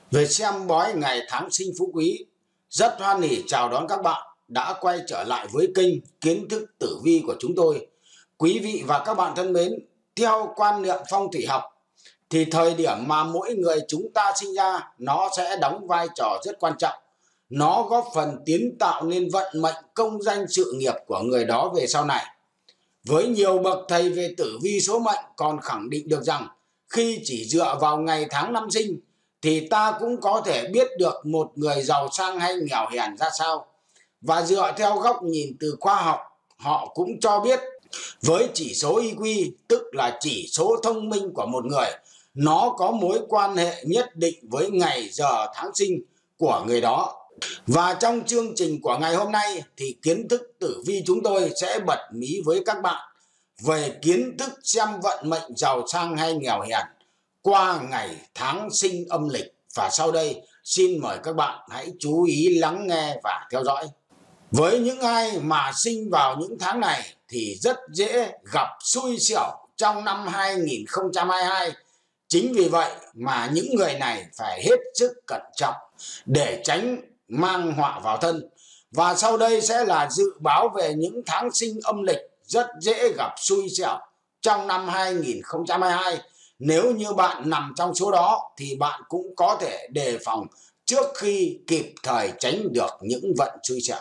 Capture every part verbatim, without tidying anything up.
Về xem bói ngày tháng sinh phú quý, rất hoan hỉ chào đón các bạn đã quay trở lại với kênh Kiến thức tử vi của chúng tôi. Quý vị và các bạn thân mến, theo quan niệm phong thủy học thì thời điểm mà mỗi người chúng ta sinh ra nó sẽ đóng vai trò rất quan trọng. Nó góp phần tiến tạo nên vận mệnh, công danh, sự nghiệp của người đó về sau này. Với nhiều bậc thầy về tử vi số mệnh còn khẳng định được rằng khi chỉ dựa vào ngày tháng năm sinh thì ta cũng có thể biết được một người giàu sang hay nghèo hèn ra sao. Và dựa theo góc nhìn từ khoa học, họ cũng cho biết với chỉ số i kiu, tức là chỉ số thông minh của một người, nó có mối quan hệ nhất định với ngày giờ tháng sinh của người đó. Và trong chương trình của ngày hôm nay thì Kiến thức tử vi chúng tôi sẽ bật mí với các bạn về kiến thức xem vận mệnh giàu sang hay nghèo hèn qua ngày tháng sinh âm lịch. Và sau đây xin mời các bạn hãy chú ý lắng nghe và theo dõi. Với những ai mà sinh vào những tháng này thì rất dễ gặp xui xẻo trong năm hai nghìn không trăm hai mươi hai. Chính vì vậy mà những người này phải hết sức cẩn trọng để tránh mang họa vào thân. Và sau đây sẽ là dự báo về những tháng sinh âm lịch rất dễ gặp xui xẻo trong năm hai nghìn không trăm hai mươi hai. Nếu như bạn nằm trong số đó thì bạn cũng có thể đề phòng trước khi kịp thời tránh được những vận xui xẻo.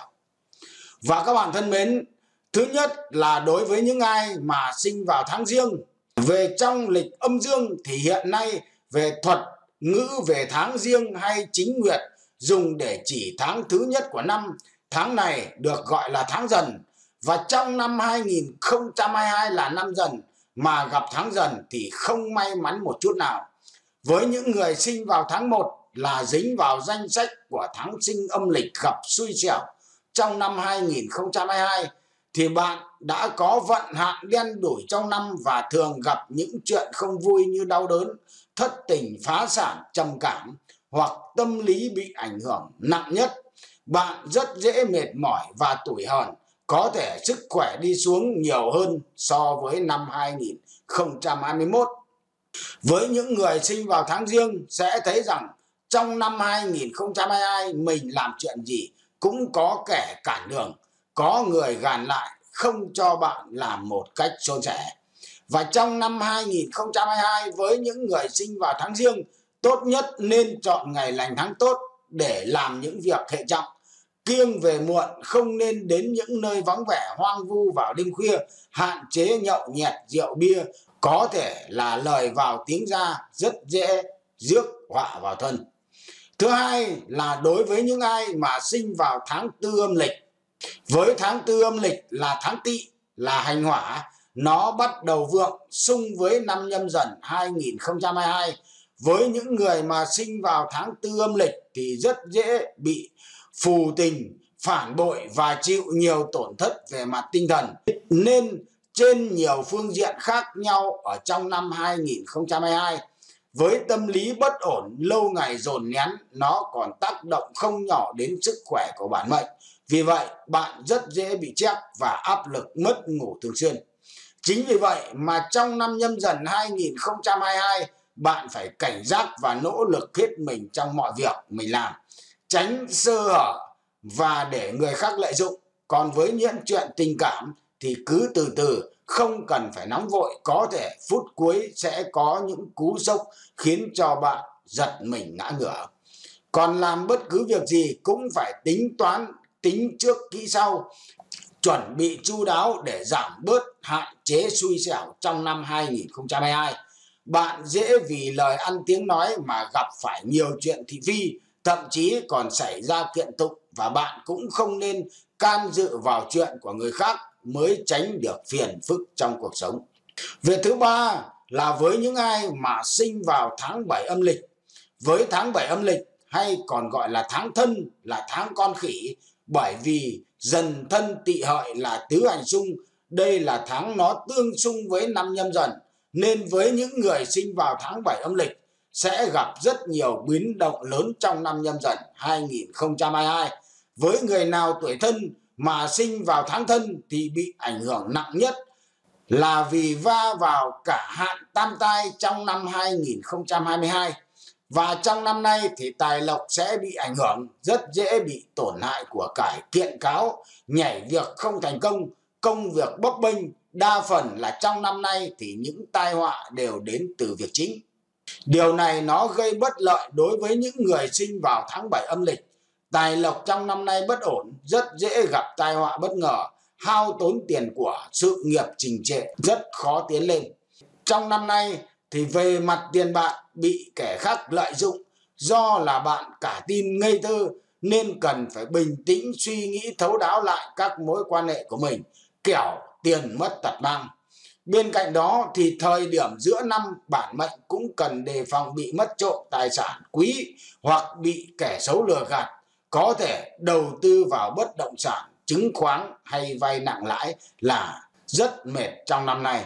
Và các bạn thân mến, thứ nhất là đối với những ai mà sinh vào tháng Giêng. Về trong lịch âm dương thì hiện nay về thuật ngữ về tháng Giêng hay chính nguyệt dùng để chỉ tháng thứ nhất của năm. Tháng này được gọi là tháng Dần. Và trong năm hai nghìn không trăm hai mươi hai là năm Dần, mà gặp tháng Dần thì không may mắn một chút nào. Với những người sinh vào tháng một là dính vào danh sách của tháng sinh âm lịch gặp xui xẻo trong năm hai nghìn không trăm hai mươi hai thì bạn đã có vận hạn đen đủi trong năm và thường gặp những chuyện không vui như đau đớn, thất tình, phá sản, trầm cảm hoặc tâm lý bị ảnh hưởng nặng nhất. Bạn rất dễ mệt mỏi và tủi hờn, có thể sức khỏe đi xuống nhiều hơn so với năm hai nghìn không trăm hai mươi mốt. Với những người sinh vào tháng Giêng sẽ thấy rằng trong năm hai nghìn không trăm hai mươi hai mình làm chuyện gì cũng có kẻ cản đường, có người gàn lại không cho bạn làm một cách suôn sẻ. Và trong năm hai nghìn không trăm hai mươi hai với những người sinh vào tháng Giêng, tốt nhất nên chọn ngày lành tháng tốt để làm những việc hệ trọng. Kiêng về muộn, không nên đến những nơi vắng vẻ hoang vu vào đêm khuya, hạn chế nhậu nhẹt rượu bia, có thể là lời vào tiếng ra rất dễ rước họa vào thân. Thứ hai là đối với những ai mà sinh vào tháng tư âm lịch. Với tháng tư âm lịch là tháng Tỵ, là hành hỏa, nó bắt đầu vượng xung với năm Nhâm Dần hai nghìn không trăm hai mươi hai. Với những người mà sinh vào tháng tư âm lịch thì rất dễ bị phù tình, phản bội và chịu nhiều tổn thất về mặt tinh thần. Nên trên nhiều phương diện khác nhau ở trong năm hai nghìn không trăm hai mươi hai, với tâm lý bất ổn lâu ngày dồn nén, nó còn tác động không nhỏ đến sức khỏe của bản mệnh. Vì vậy bạn rất dễ bị chép và áp lực mất ngủ thường xuyên. Chính vì vậy mà trong năm Nhâm Dần hai nghìn không trăm hai mươi hai bạn phải cảnh giác và nỗ lực hết mình trong mọi việc mình làm, tránh sơ hở và để người khác lợi dụng. Còn với những chuyện tình cảm thì cứ từ từ, không cần phải nóng vội, có thể phút cuối sẽ có những cú sốc khiến cho bạn giật mình ngã ngửa. Còn làm bất cứ việc gì cũng phải tính toán, tính trước kỹ sau, chuẩn bị chu đáo để giảm bớt hạn chế xui xẻo trong năm hai nghìn không trăm hai mươi hai. Bạn dễ vì lời ăn tiếng nói mà gặp phải nhiều chuyện thị phi, thậm chí còn xảy ra kiện tụng, và bạn cũng không nên can dự vào chuyện của người khác mới tránh được phiền phức trong cuộc sống. Việc thứ ba là với những ai mà sinh vào tháng bảy âm lịch. Với tháng bảy âm lịch hay còn gọi là tháng Thân, là tháng con khỉ, bởi vì Dần Thân Tỵ Hợi là tứ hành xung. Đây là tháng nó tương xung với năm Nhâm Dần, nên với những người sinh vào tháng bảy âm lịch sẽ gặp rất nhiều biến động lớn trong năm Nhâm Dần hai nghìn không trăm hai mươi hai. Với người nào tuổi Thân mà sinh vào tháng Thân thì bị ảnh hưởng nặng nhất là vì va vào cả hạn tam tai trong năm hai nghìn không trăm hai mươi hai. Và trong năm nay thì tài lộc sẽ bị ảnh hưởng, rất dễ bị tổn hại của cải, kiện cáo, nhảy việc không thành công, công việc bấp bênh. Đa phần là trong năm nay thì những tai họa đều đến từ việc chính. Điều này nó gây bất lợi đối với những người sinh vào tháng bảy âm lịch. Tài lộc trong năm nay bất ổn, rất dễ gặp tai họa bất ngờ, hao tốn tiền của, sự nghiệp trì trệ, rất khó tiến lên. Trong năm nay thì về mặt tiền bạc bị kẻ khác lợi dụng, do là bạn cả tin ngây thơ nên cần phải bình tĩnh suy nghĩ thấu đáo lại các mối quan hệ của mình, kẻo tiền mất tật mang. Bên cạnh đó thì thời điểm giữa năm bản mệnh cũng cần đề phòng bị mất trộm tài sản quý hoặc bị kẻ xấu lừa gạt, có thể đầu tư vào bất động sản, chứng khoán hay vay nặng lãi là rất mệt trong năm nay.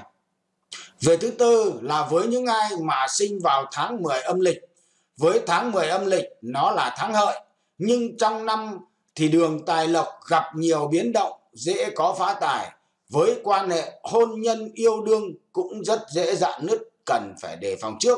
Về thứ tư là với những ai mà sinh vào tháng mười âm lịch. Với tháng mười âm lịch nó là tháng hợi, nhưng trong năm thì đường tài lộc gặp nhiều biến động, dễ có phá tài. Với quan hệ hôn nhân yêu đương cũng rất dễ rạn nứt, cần phải đề phòng trước.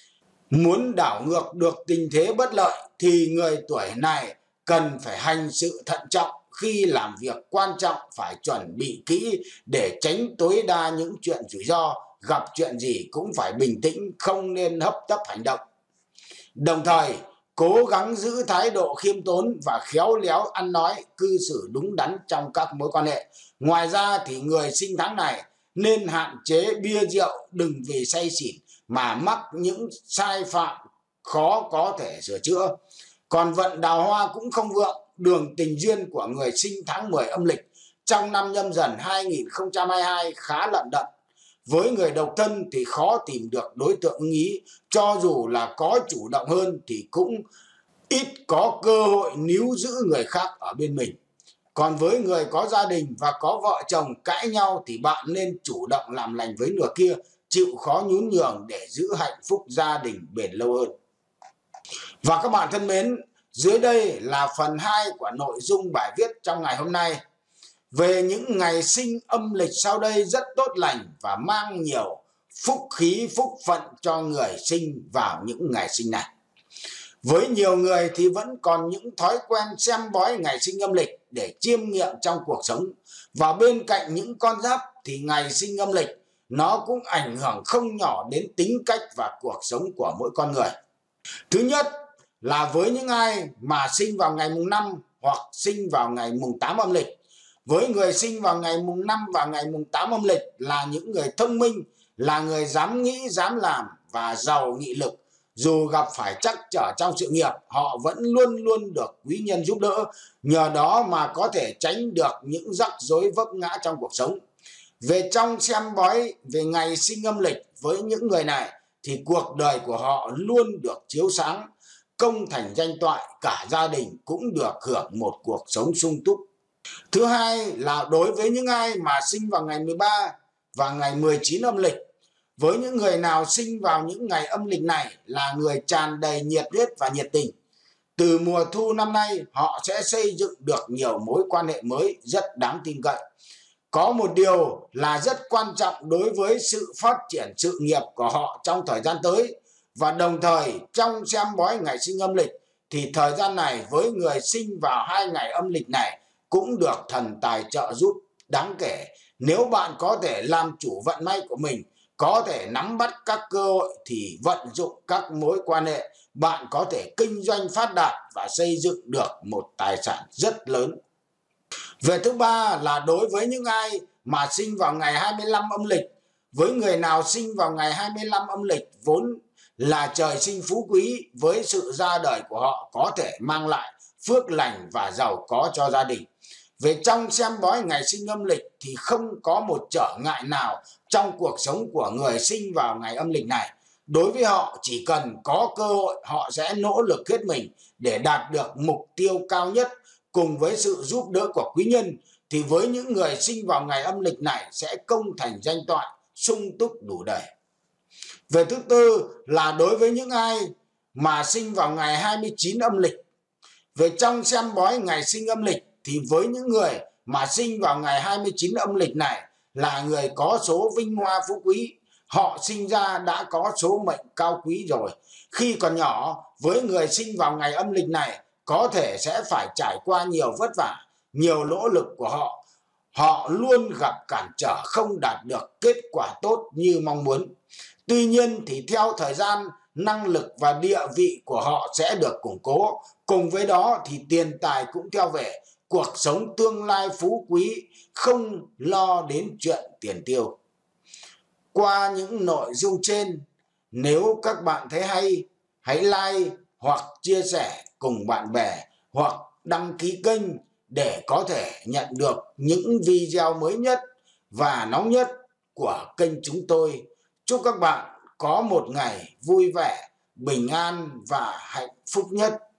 Muốn đảo ngược được tình thế bất lợi thì người tuổi này cần phải hành sự thận trọng, khi làm việc quan trọng phải chuẩn bị kỹ để tránh tối đa những chuyện rủi ro. Gặp chuyện gì cũng phải bình tĩnh, không nên hấp tấp hành động. Đồng thời cố gắng giữ thái độ khiêm tốn và khéo léo ăn nói, cư xử đúng đắn trong các mối quan hệ. Ngoài ra thì người sinh tháng này nên hạn chế bia rượu, đừng vì say xỉn mà mắc những sai phạm khó có thể sửa chữa. Còn vận đào hoa cũng không vượng, đường tình duyên của người sinh tháng mười âm lịch trong năm Nhâm Dần hai nghìn không trăm hai mươi hai khá lận đận. Với người độc thân thì khó tìm được đối tượng ưng ý, cho dù là có chủ động hơn thì cũng ít có cơ hội níu giữ người khác ở bên mình. Còn với người có gia đình và có vợ chồng cãi nhau thì bạn nên chủ động làm lành với nửa kia, chịu khó nhún nhường để giữ hạnh phúc gia đình bền lâu hơn. Và các bạn thân mến, dưới đây là phần hai của nội dung bài viết trong ngày hôm nay. Về những ngày sinh âm lịch sau đây rất tốt lành và mang nhiều phúc khí, phúc phận cho người sinh vào những ngày sinh này. Với nhiều người thì vẫn còn những thói quen xem bói ngày sinh âm lịch để chiêm nghiệm trong cuộc sống. Và bên cạnh những con giáp thì ngày sinh âm lịch nó cũng ảnh hưởng không nhỏ đến tính cách và cuộc sống của mỗi con người. Thứ nhất là với những ai mà sinh vào ngày mùng năm hoặc sinh vào ngày mùng tám âm lịch. Với người sinh vào ngày mùng năm và ngày mùng tám âm lịch là những người thông minh, là người dám nghĩ, dám làm và giàu nghị lực. Dù gặp phải trắc trở trong sự nghiệp, họ vẫn luôn luôn được quý nhân giúp đỡ. Nhờ đó mà có thể tránh được những rắc rối vấp ngã trong cuộc sống. Về trong xem bói về ngày sinh âm lịch với những người này thì cuộc đời của họ luôn được chiếu sáng, công thành danh toại, cả gia đình cũng được hưởng một cuộc sống sung túc. Thứ hai là đối với những ai mà sinh vào ngày mười ba và ngày mười chín âm lịch. Với những người nào sinh vào những ngày âm lịch này là người tràn đầy nhiệt huyết và nhiệt tình. Từ mùa thu năm nay họ sẽ xây dựng được nhiều mối quan hệ mới rất đáng tin cậy. Có một điều là rất quan trọng đối với sự phát triển sự nghiệp của họ trong thời gian tới. Và đồng thời trong xem bói ngày sinh âm lịch thì thời gian này với người sinh vào hai ngày âm lịch này cũng được thần tài trợ giúp đáng kể. Nếu bạn có thể làm chủ vận may của mình, có thể nắm bắt các cơ hội thì vận dụng các mối quan hệ, bạn có thể kinh doanh phát đạt và xây dựng được một tài sản rất lớn. Về thứ ba là đối với những ai mà sinh vào ngày hai mươi lăm âm lịch. Với người nào sinh vào ngày hai mươi lăm âm lịch vốn là trời sinh phú quý, với sự ra đời của họ có thể mang lại phước lành và giàu có cho gia đình. Về trong xem bói ngày sinh âm lịch thì không có một trở ngại nào trong cuộc sống của người sinh vào ngày âm lịch này. Đối với họ chỉ cần có cơ hội họ sẽ nỗ lực hết mình để đạt được mục tiêu cao nhất. Cùng với sự giúp đỡ của quý nhân thì với những người sinh vào ngày âm lịch này sẽ công thành danh toại, sung túc đủ đầy. Về thứ tư là đối với những ai mà sinh vào ngày hai mươi chín âm lịch. Về trong xem bói ngày sinh âm lịch thì với những người mà sinh vào ngày hai mươi chín âm lịch này là người có số vinh hoa phú quý. họ sinh ra đã có số mệnh cao quý rồi. Khi còn nhỏ, với người sinh vào ngày âm lịch này, có thể sẽ phải trải qua nhiều vất vả, nhiều nỗ lực của họ. Họ luôn gặp cản trở, không đạt được kết quả tốt như mong muốn. Tuy nhiên thì theo thời gian, năng lực và địa vị của họ sẽ được củng cố. Cùng với đó thì tiền tài cũng theo về, cuộc sống tương lai phú quý, không lo đến chuyện tiền tiêu. Qua những nội dung trên, nếu các bạn thấy hay, hãy like hoặc chia sẻ cùng bạn bè, hoặc đăng ký kênh để có thể nhận được những video mới nhất và nóng nhất của kênh chúng tôi. Chúc các bạn có một ngày vui vẻ, bình an và hạnh phúc nhất.